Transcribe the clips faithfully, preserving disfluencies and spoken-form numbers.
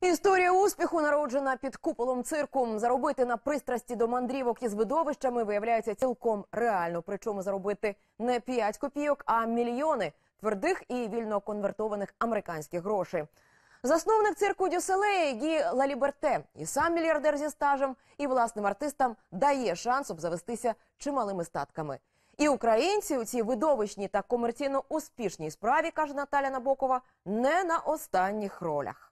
Історія успіху, народжена під куполом цирку. Заробити на пристрасті до мандрівок із видовищами виявляється цілком реально. Причому заробити не п'ять копійок, а мільйони твердих і вільно конвертованих американських грошей. Засновник цирку Дю Солею Гі Лаліберте, і сам мільярдер зі стажем, і власним артистам дає шанс обзавестися чималими статками. І українці у цій видовищній та комерційно успішній справі, каже Наталя Набокова, не на останніх ролях.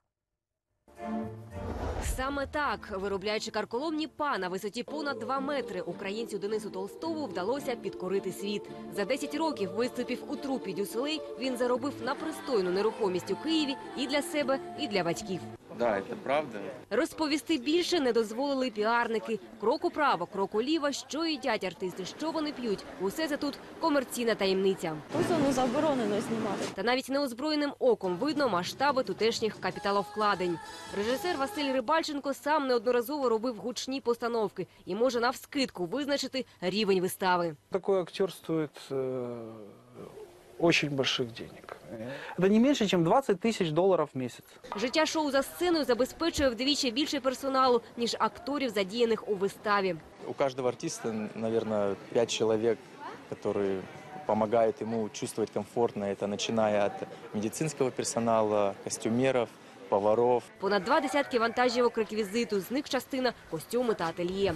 Саме так, виробляючи карколомні па на висоті понад два метри, українцю Денису Толстову вдалося підкорити світ. За десять років виступів у трупі Дю Солей, він заробив на пристойну нерухомість у Києві і для себе, і для батьків. Да, це правда. Розповісти більше не дозволили піарники. Крок управо, крок уліво, що їдять артисти, що вони п'ють. Усе це тут комерційна таємниця. У зону заборонено знімати. Та навіть неозброєним оком видно масштаби тутешніх капіталовкладень. Режисер Василь Рибальченко сам неодноразово робив гучні постановки і може навскидку визначити рівень вистави. Такой актер стоит э, очень больших денег. Это не меньше, чем двадцать тысяч долларов в месяц. Життя шоу за сценою забезпечує вдвічі більше персоналу, ніж акторів, задіяних у виставі. У каждого артиста, наверное, пять человек, которые помогают ему чувствовать комфортно. Это начиная от медицинского персонала, костюмеров, поваров. Понад два десятки вантажівок реквізиту, з них частина – костюми та ательє.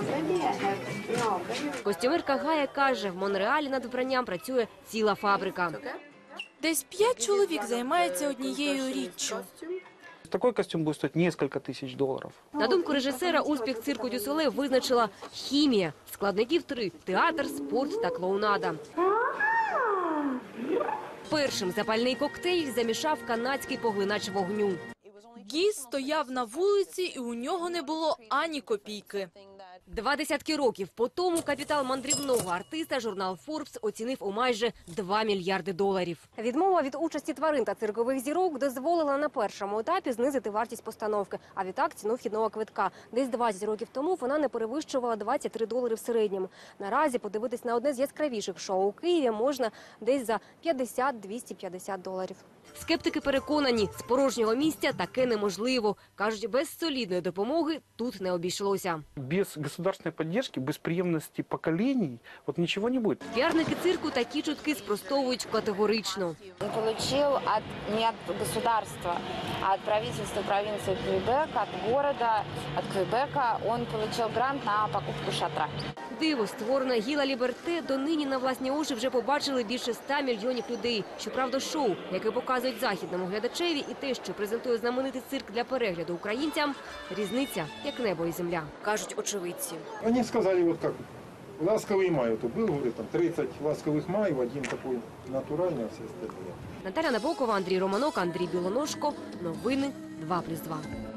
Костюмерка Гая каже, в Монреалі над вбранням працює ціла фабрика. Десь п'ять чоловік займається однією річчю. Такой костюм будет стоить несколько тысяч долларов. На думку режисера, успіх цирку Дю Солей визначила хімія. Складників три – театр, спорт та клоунада. Першим запальний коктейль замішав канадський поглинач вогню. Гі стояв на вулиці, і у нього не було ані копійки. Два десятки років по тому капітал мандрівного артиста журнал Forbes оцінив у майже два мільярди доларів. Відмова від участі тварин та циркових зірок дозволила на першому етапі знизити вартість постановки, а відтак ціну вхідного квитка. Десь двадцять років тому вона не перевищувала двадцять три долари в середньому. Наразі подивитись на одне з яскравіших шоу у Києві можна десь за п'ятдесят - двісті п'ятдесят доларів. Скептики переконані, з порожнього місця таке неможливо. Кажуть, без солідної допомоги тут не обійшлося. Без государственной поддержки, без преемности поколений, вот ничего не будет. Піарники цирку такі чутки спростовують категорично. Он получил от, не от государства, а от правительства провинции Квебек, от города, от Квебека он получил грант на покупку шатра. Диво, створене Гі Лаліберте, донині на власні очі вже побачили більше ста мільйонів людей. Щоправда, шоу, яке показують західному глядачеві, і те, що презентує знаменитий цирк для перегляду українцям, різниця як небо і земля, кажуть очевидці. Они сказали, вот как ласковый май, то был, говорит, там тридцать ласковых маев, один такой натуральный, а все остальные. Наталя Набокова, Андрій Романок, Андрій Білоножко. Новини два плюс два.